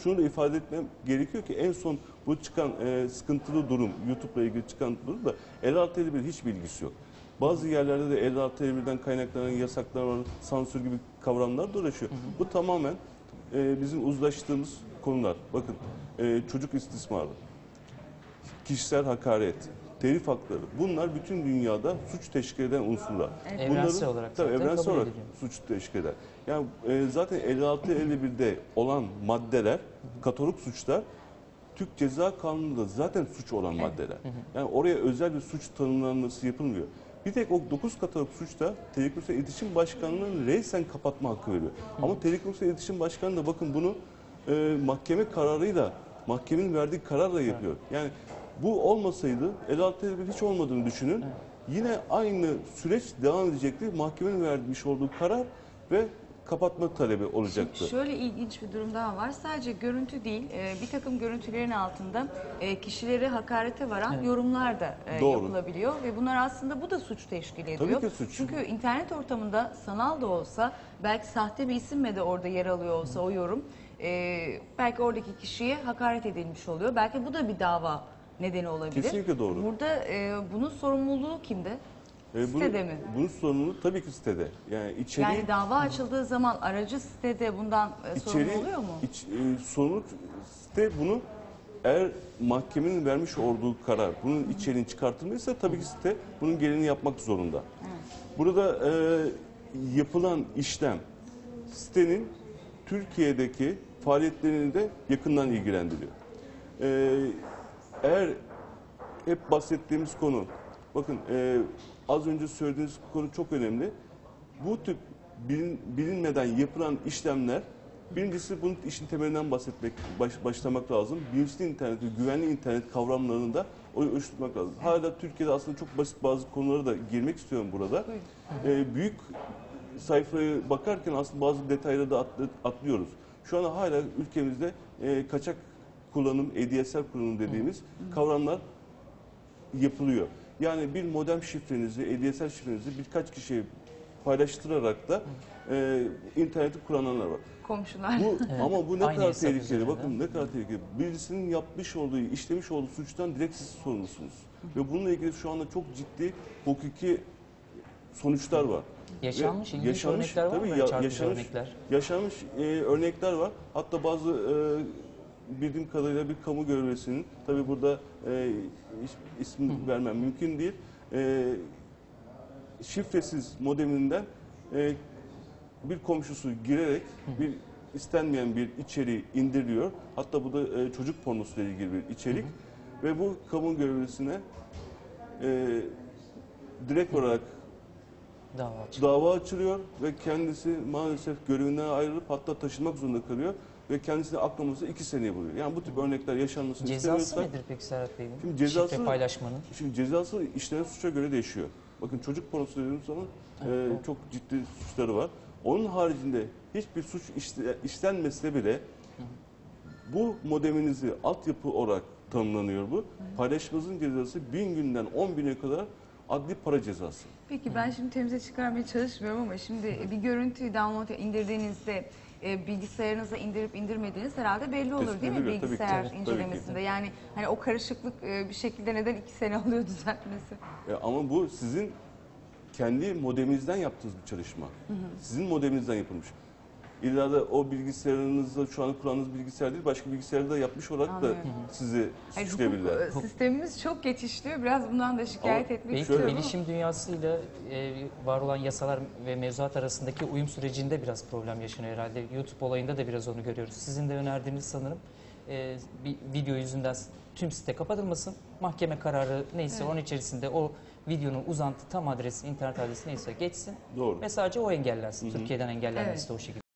şunu da ifade etmem gerekiyor ki en son bu çıkan sıkıntılı durum, YouTube'la ilgili çıkan durum da 56-51 hiç bilgisi yok. Bazı yerlerde de 56-51'den kaynaklanan yasaklar var, sansür gibi kavramlar dolaşıyor. Bu tamamen bizim uzlaştığımız konular. Bakın çocuk istismarı, kişisel hakaret, telif hakları, bunlar bütün dünyada suç teşkil eden unsurlar. Evrensel olarak tabii zaten evrensel kabul olarak ediliyor. suç teşkil eder. Yani zaten 56-51'de olan maddeler, katalog suçlar Türk Ceza Kanunu'nda zaten suç olan maddeler. Yani oraya özel bir suç tanımlanması yapılmıyor. Bir tek o 9 katalog suçta Telekomünikasyon İletişim Başkanlığı'nın reysen kapatma hakkı veriyor. Ama Telekomünikasyon İletişim Başkanlığı da bakın bunu mahkeme kararıyla, mahkemenin verdiği kararla yapıyor. Yani bu olmasaydı 56-51 hiç olmadığını düşünün. Yine aynı süreç devam edecekti. Mahkemenin vermiş olduğu karar ve kapatma talebi olacaktı. Şimdi şöyle ilginç bir durum daha var. Sadece görüntü değil, bir takım görüntülerin altında kişileri hakarete varan yorumlar da yapılabiliyor. Ve bunlar aslında bu da suç teşkil ediyor. Tabii ki suç. Çünkü internet ortamında sanal da olsa, belki sahte bir isimle de orada yer alıyor olsa o yorum, belki oradaki kişiye hakaret edilmiş oluyor. Belki bu da bir dava nedeni olabilir. Kesinlikle doğru. Burada bunun sorumluluğu kimde? Sitede mi? Bunun sorumluluğu tabii ki sitede. Yani içeriği... Yani dava açıldığı zaman aracı sitede bundan sorumlu oluyor mu? Sorumluluk site bunu, eğer mahkemenin vermiş olduğu karar bunun içeriğini çıkartılmışsa tabii ki site bunun gereğini yapmak zorunda. Burada yapılan işlem sitenin Türkiye'deki faaliyetlerini de yakından ilgilendiriyor. Eğer hep bahsettiğimiz konu, bakın az önce söylediğiniz konu çok önemli. Bu tip bilinmeden yapılan işlemler, birincisi bunun işin temelinden başlamak lazım. Bilinçli internet ve güvenli internet kavramlarını da oluşturmak lazım. Hala Türkiye'de aslında çok basit bazı konulara da girmek istiyorum burada. Büyük sayfaya bakarken aslında bazı detayları da atlıyoruz. Şu an hala ülkemizde kaçak kullanım, ADSL kullanım dediğimiz kavramlar yapılıyor. Yani bir modem şifrenizi, ADSL şifrenizi birkaç kişiye paylaştırarak da interneti kullananlar var. Komşular. Ama bu ne Aynı kadar hesap tehlikeli. üzerinden. Bakın ne kadar tehlikeli. Birisinin yapmış olduğu, işlemiş olduğu suçtan direkt siz sorumlusunuz. Ve bununla ilgili şu anda çok ciddi hukuki sonuçlar var. Yaşanmış ilginç örnekler var mı? Çarpıcı örnekler. Yaşanmış örnekler var. Hatta bazı bildiğim kadarıyla bir kamu görevlisinin, tabii burada isim vermem mümkün değil, şifresiz modeminden bir komşusu girerek bir istenmeyen bir içeriği indiriyor. Hatta bu da çocuk pornosuyla ilgili bir içerik. Ve bu kamu görevlisine direkt olarak dava açılıyor ve kendisi maalesef görevinden ayrılıp hatta taşınmak zorunda kalıyor ve kendisini aklaması 2 seneye buluyor. Yani bu tip örnekler yaşanmasını istemiyorsak... Cezası nedir peki Serhat Bey'in? Şimdi cezası, şifre paylaşmanın. Şimdi cezası işlenen suça göre değişiyor. Bakın çocuk pornosu dediğimiz zaman çok ciddi suçları var. Onun haricinde hiçbir suç işlenmese bile bu modeminizi altyapı olarak tanımlanıyor bu. Paylaşmanızın cezası 1000 günden 10.000'e kadar adli para cezası. Peki ben şimdi temize çıkarmaya çalışmıyorum ama şimdi bir görüntüyü download indirdiğinizde bilgisayarınıza indirip indirmediğiniz herhalde belli olur değil mi Tabii ki, bilgisayar tabii ki. incelemesinde? Yani hani o karışıklık bir şekilde neden 2 sene alıyor düzeltmesi? Ama bu sizin kendi modeminizden yaptığınız bir çalışma. Sizin modeminizden yapılmış. İlla da o bilgisayarınızda şu an kullandığınız bilgisayar değil, başka bilgisayarda yapmış olarak da sizi suçlayabilirler. Sistemimiz çok geç işliyor. Biraz bundan da şikayet etmek Belki istiyorum. bilişim dünyasıyla var olan yasalar ve mevzuat arasındaki uyum sürecinde biraz problem yaşanıyor herhalde. YouTube olayında da biraz onu görüyoruz. Sizin de önerdiğiniz sanırım bir video yüzünden tüm site kapatılmasın. Mahkeme kararı neyse onun içerisinde o videonun uzantı tam adresi, internet adresi neyse geçsin. Doğru. Ve sadece o engellensin. Türkiye'den engellenmesi de o şekilde.